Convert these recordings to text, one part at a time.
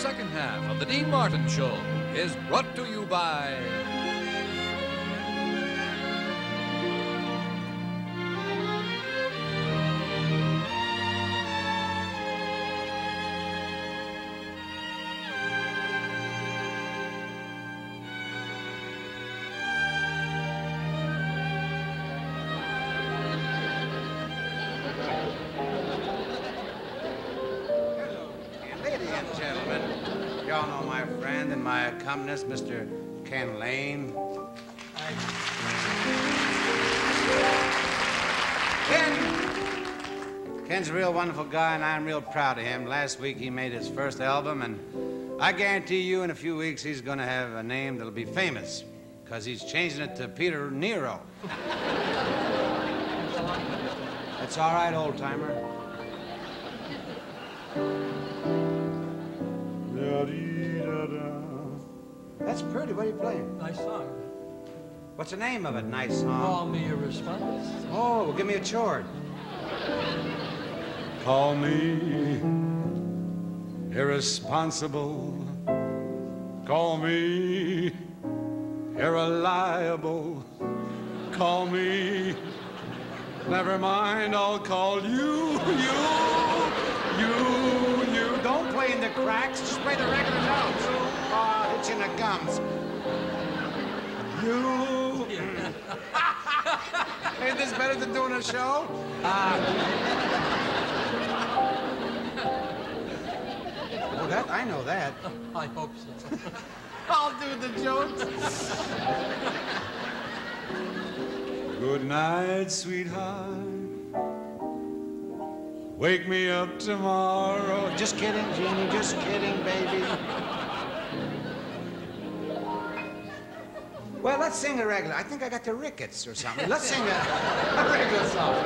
second half of the Dean Martin Show is brought to you by... Y'all know my friend and my accompanist, Mr. Ken Lane. Ken's a real wonderful guy, and I'm real proud of him. Last week he made his first album, and I guarantee you in a few weeks he's going to have a name that'll be famous, because he's changing it to Peter Nero. That's all right, old-timer. That's pretty. What are you playing? Nice song. What's the name of it? Nice song. Call me irresponsible. Oh, well, give me a chord. Call me irresponsible. Call me irreliable. Call me. Never mind, I'll call you. Don't play in the cracks. Just play the regular notes. Oh, hit you in the gums. You. Ain't this better than doing a show? Oh, that I know that. I hope so. I'll do the jokes. Good night, sweetheart. Wake me up tomorrow. Just kidding, Jeannie. Just kidding, baby. Well, let's sing a regular. I think I got the rickets or something. Let's sing a regular song.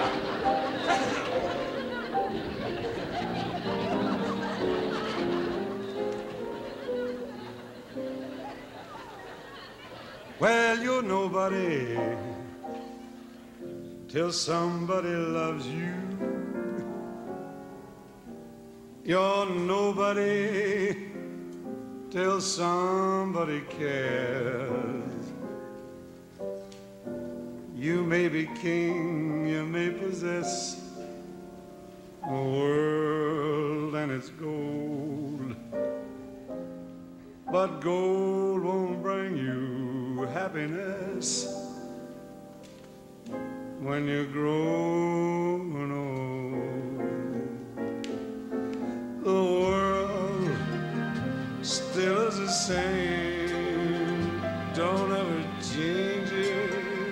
Well, you're nobody till somebody loves you. You're nobody till somebody cares. You may be king, you may possess the world and its gold, but gold won't bring you happiness when you're growing old. The world still is the same, don't ever change it.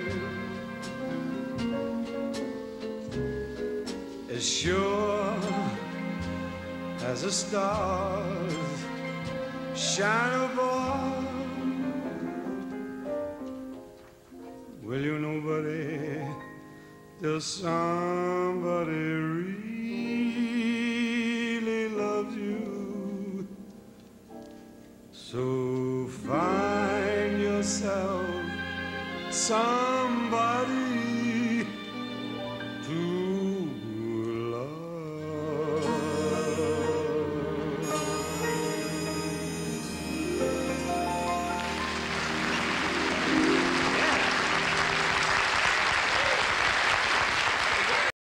As sure as the stars shine above, will you nobody till somebody really loves you? So find yourself some